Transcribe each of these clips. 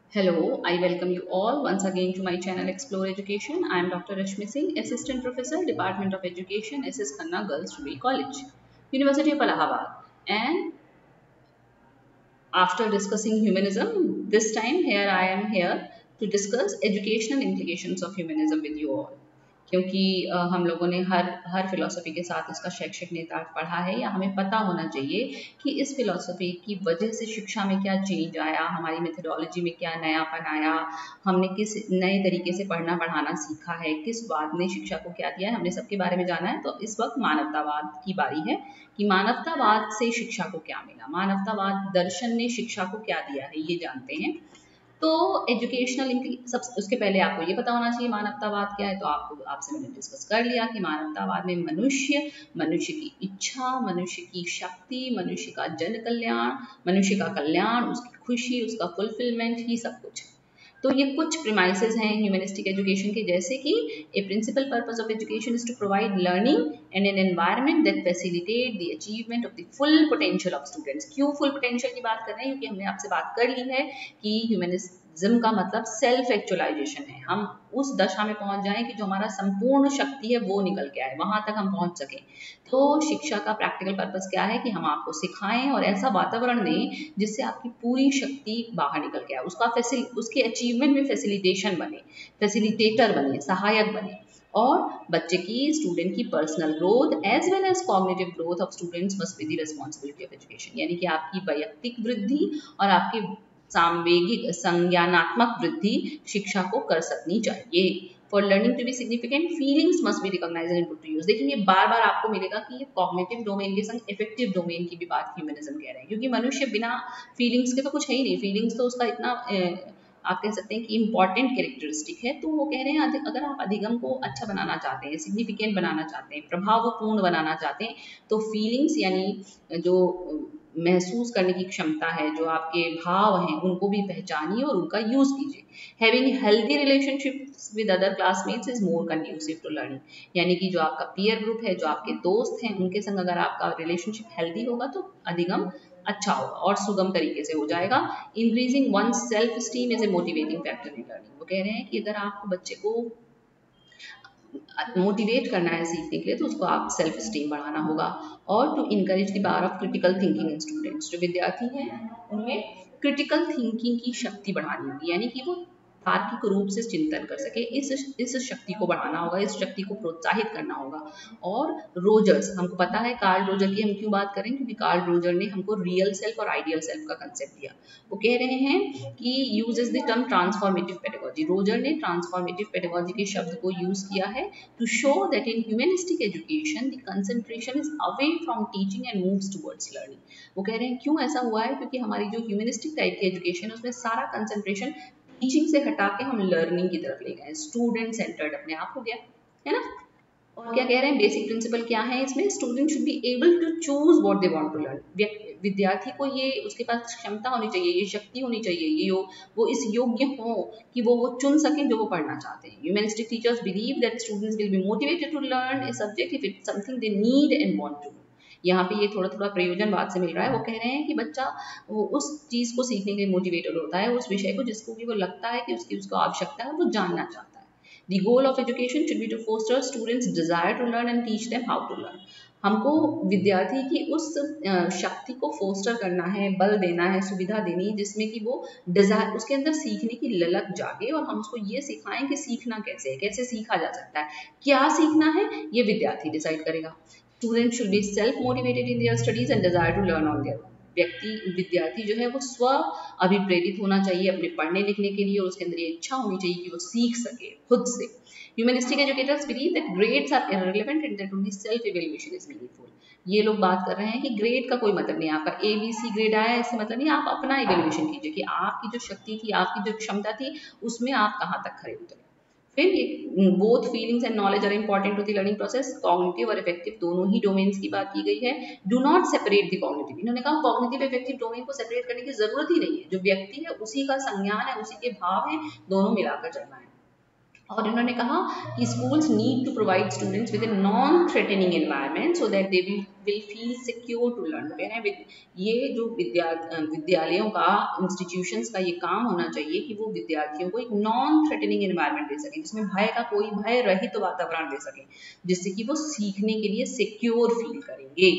Hello, I welcome you all once again to my channel Explore Education. I am Dr. Rashmi Singh, Assistant Professor, Department of Education, SS Khanna Girls Degree College, University of Allahabad. And after discussing humanism, this time here I am here to discuss educational implications of humanism with you all. क्योंकि हम लोगों ने हर philosophy के साथ इसका शैक्षिक निहितार्थ पढ़ा है या हमें पता होना चाहिए कि इस फिलॉसफी की वजह से शिक्षा में क्या चेंज आया, हमारी मेथोडोलॉजी में क्या नयापन आया, हमने किस नए तरीके से पढ़ना पढ़ाना सीखा है, किस बात ने शिक्षा को क्या दिया है, हमने सबके बारे में जाना है। तो इस वक्त मानवतावाद की बारी है कि मानवतावाद से शिक्षा को क्या मिला, मानवतावाद दर्शन ने शिक्षा को क्या दिया है, ये जानते हैं। तो एजुकेशनल सब उसके पहले आपको ये पता होना चाहिए मानवतावाद क्या है। तो आपसे मैंने डिस्कस कर लिया कि मानवतावाद में मनुष्य की इच्छा, मनुष्य की शक्ति, मनुष्य का जन कल्याण, मनुष्य का कल्याण, उसकी खुशी, उसका फुलफिलमेंट ही सब कुछ है। तो ये कुछ प्रीमाइसेस हैं ह्यूमनिस्टिक एजुकेशन के, जैसे कि a principal purpose of education is to provide learning and an environment that facilitate the achievement of the full potential of students. क्यों फुल पोटेंशियल की बात कर रहे हैं? क्योंकि हमने आपसे बात कर ली है कि ह्यूमनिज्म का मतलब सेल्फ एक्चुअलाइजेशन है। हम उस दशा में पहुंच जाएं कि जो हमारा संपूर्ण शक्ति है वो निकल के आए, वहां तक हम पहुंच सके। तो शिक्षा का प्रैक्टिकल पर्पस क्या है कि हम आपको सिखाएं और ऐसा वातावरण दें जिससे आपकी पूरी शक्ति बाहर निकल के आए, उसके अचीवमेंट में फैसिलिटेशन बने, फैसिलिटेटर बने, सहायक बने। और बच्चे की, स्टूडेंट की personal growth as well as cognitive growth of students must be the responsibility of education. यानी कि आपकी वैयक्तिक वृद्धि और आपकी सांवेगिक संज्ञानात्मक वृद्धि शिक्षा को कर सकनी चाहिए। For learning to be significant feelings must be recognised and put to use. देखेंगे बार बार आपको मिलेगा कि ये कॉग्निटिव डोमेन के संग इफेक्टिव डोमेन की भी बात ह्यूमनिज्म कह रहे हैं, क्योंकि मनुष्य बिना फीलिंग्स के तो कुछ है ही नहीं। फीलिंग्स तो उसका इतना आप कह सकते हैं कि इम्पॉर्टेंट कैरेक्टरिस्टिक है। तो वो कह रहे हैं अगर आप अधिगम को अच्छा बनाना चाहते हैं, सिग्निफिकेंट बनाना चाहते हैं, प्रभावपूर्ण बनाना चाहते हैं, तो फीलिंग्स यानी जो महसूस करने की क्षमता है, जो आपके भाव हैं, उनको भी पहचानिए और उनका यूज कीजिए। Having healthy relationships with other classmates is more conducive to learning. यानी कि जो आपका पीयर ग्रुप है, जो आपके दोस्त हैं, उनके संग अगर आपका रिलेशनशिप हेल्दी होगा तो अधिगम अच्छा होगा और सुगम तरीके से हो जाएगा। Increasing one self esteem is a motivating factor in learning. वो कह रहे हैं कि अगर आपको बच्चे को मोटिवेट करना है सीखने के लिए तो उसको आप सेल्फ स्टीम बढ़ाना होगा। और to encourage the power of critical thinking in students. जो विद्यार्थी हैं उनमें क्रिटिकल थिंकिंग की शक्ति बढ़ानी होगी, यानी कि वो तार्किक रूप से चिंतन कर सके। इस शक्ति को बढ़ाना होगा, इस शक्ति को प्रोत्साहित करना होगा। और रोजर्स, हमको पता है कार्ल रोजर की हम क्यों बात करें, क्योंकि कार्ल रोजर ने हमको रियल सेल्फ और आइडियल सेल्फ का कंसेप्ट दिया। वो कह रहे हैं कि uses the term transformative pedagogy. Roger ने ट्रांसफॉर्मेटिव पेडागोजी के शब्द को यूज किया है to show that in humanistic education the concentration is away from teaching and moves towards learning। वो कह रहे हैं क्यों ऐसा हुआ है, क्योंकि हमारी जो ह्यूमनिस्टिक टाइप की एजुकेशन है उसमें सारा कंसंट्रेशन टीचिंग से हटा के हम लर्निंग की तरफ ले गए, स्टूडेंट सेंटर्ड अपने आप हो गया है ना। और क्या कह रहे हैं, बेसिक प्रिंसिपल क्या है इसमें, student should be able to choose what they want to learn. विद्यार्थी को ये उसके पास क्षमता होनी चाहिए, ये शक्ति होनी चाहिए, ये वो इस योग्य हो कि वो चुन सकें जो वो पढ़ना चाहते हैं। Humanistic teachers believe that students will be motivated to learn a subject if it's something they need and want to. यहाँ पे ये थोड़ा थोड़ा प्रयोजन बात से मिल रहा है। वो कह रहे हैं कि बच्चा वो उस चीज को सीखने के लिए मोटिवेटेड होता है, उस विषय को जिसको कि वो लगता है कि उसको आवश्यकता है, वो जानना चाहता है। The goal of education should be to foster students' desire to learn and teach them how to learn। हमको विद्यार्थी की उस शक्ति को फोस्टर करना है, बल देना है, सुविधा देनी है जिसमें कि वो डिजायर, उसके अंदर सीखने की ललक जागे और हम उसको ये सिखाएं कि सीखना कैसे है, कैसे सीखा जा सकता है, क्या सीखना है ये विद्यार्थी डिसाइड करेगा। Student should be self motivated in their studies and desire to learn on their. विद्यार्थी जो है वो स्व अभिप्रेरित होना चाहिए अपने पढ़ने लिखने के लिए, और उसके अंदर ये इच्छा होनी चाहिए कि वो सीख सके खुद से। Humanistic educators believe that grades are irrelevant and that only self evaluation is meaningful. ये लोग बात कर रहे हैं कि ग्रेड का कोई मतलब नहीं, आपका ABC ग्रेड आया इससे मतलब नहीं, आप अपना इवैल्यूएशन कीजिए कि आपकी जो शक्ति थी, आपकी जो क्षमता थी, उसमें आप कहाँ तक खड़े उतरे। फिर ये both feelings and knowledge are important to the learning process. Cognitive और इफेक्टिव दोनों ही डोमेन्स की बात की गई है। Do not separate the cognitive. इन्होंने कहा कॉग्निटिव इफेक्टिव डोमेन को सेपरेट करने की जरूरत ही नहीं है। जो व्यक्ति है उसी का संज्ञान है, उसी के भाव है, दोनों मिलाकर चलना है। और इन्होंने कहा कि schools need to provide students with a non threatening environment so that they will feel secure to learn. कह रहे हैं ये जो विद्यालयों का, इंस्टीट्यूशंस का ये काम होना चाहिए कि वो विद्यार्थियों को एक नॉन थ्रेटनिंग एनवायरनमेंट दे सके, जिसमें कोई भय रहित वातावरण दे सके, जिससे कि वो सीखने के लिए सिक्योर फील करेंगे।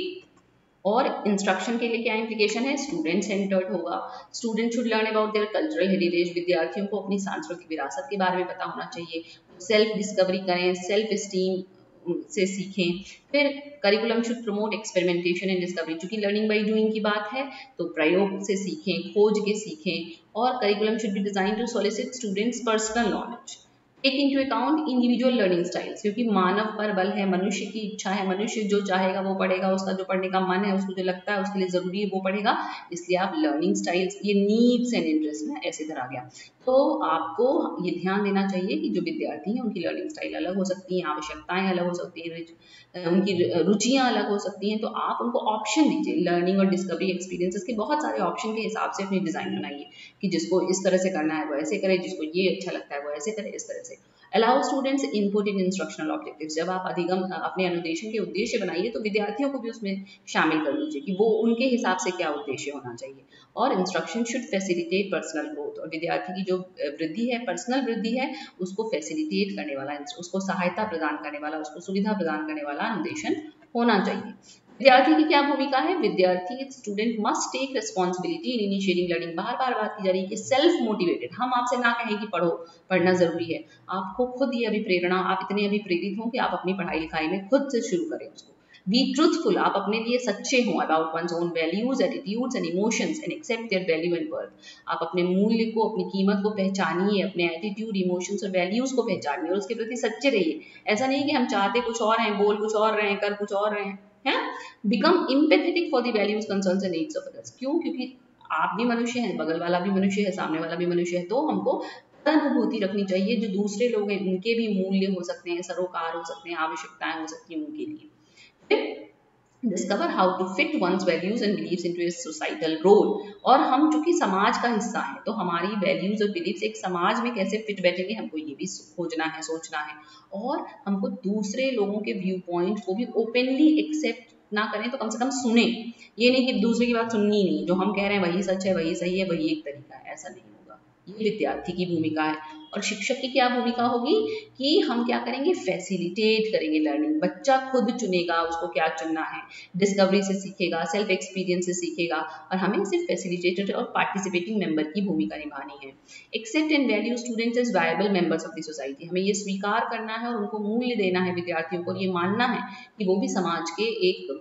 और इंस्ट्रक्शन के लिए क्या इम्प्लीकेशन है, स्टूडेंट सेंटर्ड होगा। Student should learn about their cultural heritage, विद्यार्थियों को अपनी सांस्कृतिक विरासत के बारे में पता होना चाहिए। सेल्फ डिस्कवरी करें, सेल्फ स्टीम से सीखें। फिर curriculum should promote experimentation and discovery, चूंकि लर्निंग बाई डूइंग की बात है तो प्रयोग से सीखें, खोज के सीखें। और curriculum should be design to solicit students personal knowledge, take into account individual learning styles, क्योंकि मानव पर बल है, मनुष्य की इच्छा है, मनुष्य जो चाहेगा वो पढ़ेगा, उसका जो पढ़ने का मन है, उसको जो लगता है उसके लिए जरूरी है वो पढ़ेगा। इसलिए आप लर्निंग स्टाइल्स, ये नीड्स एंड इंटरेस्ट में ऐसे तरह गया। तो आपको ये ध्यान देना चाहिए कि जो विद्यार्थी हैं उनकी लर्निंग स्टाइल अलग हो सकती है, आवश्यकताएं अलग हो सकती हैं, उनकी रुचियां अलग हो सकती हैं। तो आप उनको ऑप्शन दीजिए, लर्निंग और डिस्कवरी एक्सपीरियंसेस के बहुत सारे ऑप्शन के हिसाब से अपनी डिजाइन बनाइए कि जिसको इस तरह से करना है वो ऐसे करे, जिसको ये अच्छा लगता है वो ऐसे करे, इस तरह से। Allow students input in instructional objectives, जब आप अधिगम अपने अनुदेशन के उद्देश्य बनाइए तो विद्यार्थियों को भी उसमें शामिल कर लीजिए कि वो उनके हिसाब से क्या उद्देश्य होना चाहिए। और instruction should facilitate personal growth, और विद्यार्थी की जो वृद्धि है, पर्सनल वृद्धि है, उसको फैसिलिटेट करने वाला, उसको सहायता प्रदान करने वाला, उसको सुविधा प्रदान करने वाला अनुदेशन होना चाहिए। विद्यार्थी की क्या भूमिका है, विद्यार्थी student must take responsibility in initiating learning. बार बार बात की जा रही है कि सेल्फ मोटिवेटेड, हम आपसे ना कहें कि पढ़ो, पढ़ना जरूरी है, आपको खुद ये अभी प्रेरणा, आप इतने अभी प्रेरित हो कि आप अपनी पढ़ाई लिखाई में खुद से शुरू करें उसको। बी ट्रूथफुल, आप अपने लिए सच्चे हों about one's own values, attitudes and emotions and accept their value and worth. आप अपने मूल्य को, अपनी कीमत को पहचानिए, अपने एटीट्यूड, इमोशंस और वैल्यूज को पहचानिए और उसके प्रति सच्चे रहिए। ऐसा नहीं कि हम चाहते कुछ और हैं, बोल कुछ और रहे हैं, कर कुछ और रहे हैं, है। Become empathetic for the values, concerns and needs of others. क्यों? क्योंकि आप भी मनुष्य हैं, बगल वाला भी मनुष्य है, सामने वाला भी मनुष्य है, तो हमको अनुभूति रखनी चाहिए। जो दूसरे लोग हैं उनके भी मूल्य हो सकते हैं, सरोकार हो सकते हैं, आवश्यकताएं हो सकती हैं उनके लिए। फिर discover how to fit one's values and beliefs into a societal role, और हम चूंकि समाज का हिस्सा है तो हमारी वैल्यूज और बिलीव्स एक समाज में कैसे फिट बैठेंगे, हमको ये भी खोजना है, सोचना है। और हमको दूसरे लोगों के व्यू पॉइंट को भी ओपनली एक्सेप्ट ना करें तो कम से कम सुने। ये नहीं कि दूसरे की बात सुननी नहीं, जो हम कह रहे हैं वही सच है, वही सही है, वही एक तरीका है, ऐसा नहीं होगा। ये विद्यार्थी की भूमिका है। और शिक्षक की क्या भूमिका होगी कि हम क्या करेंगे, फैसिलिटेट करेंगे लर्निंग। बच्चा खुद चुनेगा उसको क्या चुनना है, डिस्कवरी से सीखेगा, सेल्फ एक्सपीरियंस से सीखेगा, और हमें सिर्फ फैसिलिटेटर और पार्टिसिपेटिंग मेंबर की भूमिका निभानी है। Accept and value students as viable members of the society, हमें ये स्वीकार करना है और उनको मूल्य देना है विद्यार्थियों को, और ये मानना है कि वो भी समाज के एक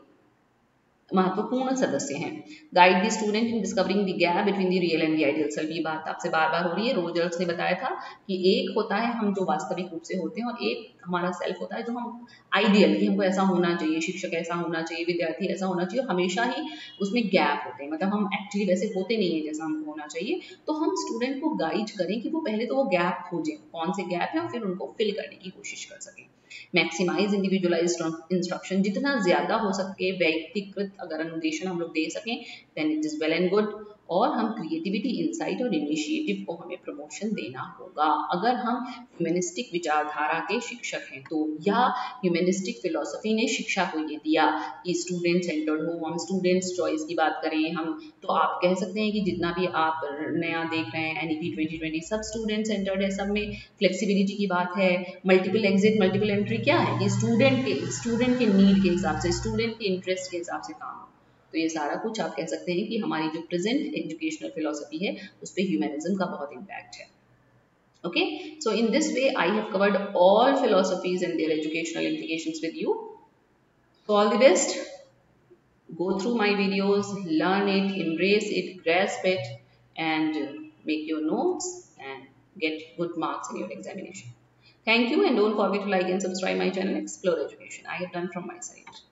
महत्वपूर्ण सदस्य हैं। Guide the student in discovering the gap between the real and the ideal self, ये बात आपसे बार बार हो रही है। रोजर्स ने बताया था कि एक होता है हम जो वास्तविक रूप से होते हैं, और एक हमारा सेल्फ होता है जो हम आइडियल, कि हमको ऐसा होना चाहिए, शिक्षक ऐसा होना चाहिए, विद्यार्थी ऐसा होना चाहिए, हमेशा ही उसमें गैप होते हैं, मतलब हम एक्चुअली वैसे होते नहीं है जैसा हमको होना चाहिए। तो हम स्टूडेंट को गाइड करें कि वो पहले तो वो गैप खोजें, कौन से गैप है, और फिर उनको फिल करने की कोशिश कर सकें। मैक्सिमाइज इंडिविजुअलाइज्ड इंस्ट्रक्शन, जितना ज्यादा हो सके व्यक्तिगत अगर अनुदेशन हम लोग दे सकें then it is well and good. और हम क्रिएटिविटी, इंसाइट और इनिशिएटिव को हमें प्रमोशन देना होगा। अगर हम ह्यूमनिस्टिक विचारधारा के शिक्षक हैं तो, या ह्यूमनिस्टिक फिलोसफी ने शिक्षा को ये दिया कि स्टूडेंट सेंटर्ड हो, हम स्टूडेंट्स चॉइस की बात करें हम, तो आप कह सकते हैं कि जितना भी आप नया देख रहे हैं NEP 2020 सब स्टूडेंट सेंटर्ड है, सब में फ्लेक्सिबिलिटी की बात है। मल्टीपल एग्जिट मल्टीपल एंट्री क्या है, ये स्टूडेंट के नीड के हिसाब से, स्टूडेंट के इंटरेस्ट के हिसाब से काम। तो ये सारा कुछ आप कह सकते हैं कि हमारी जो प्रेजेंट एजुकेशनल फिलोसफी है उस पर ह्यूमनिज्म का बहुत इम्पैक्ट है। Okay, so in this way I have covered all philosophies and their educational implications with you. So all the best. Go through my videos, learn it, embrace it, grasp it, and make your notes and get good marks in your examination. Thank you, and don't forget to like and subscribe my channel Explore Education. I have done from my side.